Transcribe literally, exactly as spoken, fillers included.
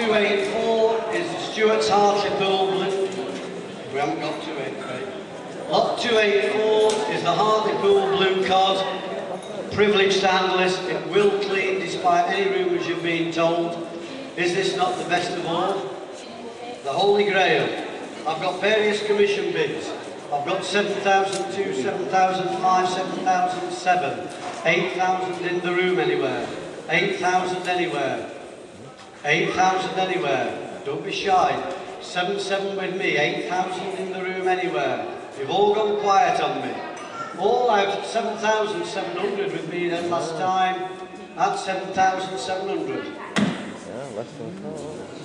two eight four is the Stuart's Hartlepool Blue. We haven't got two eight three. Lot two eight four is the Hartlepool Blue C O D. Privileged to handle this. It will clean despite any rumours you've been told. Is this not the best of all? The Holy Grail. I've got various commission bids. I've got seven thousand two, seven thousand five, seven thousand seven, eight thousand in the room anywhere, eight thousand anywhere, eight thousand anywhere. Don't be shy. seven seven with me, eight thousand in the room anywhere. You've all gone quiet on me. All out at seven thousand seven hundred with me then last time. That's seven thousand seven hundred. Yeah, less than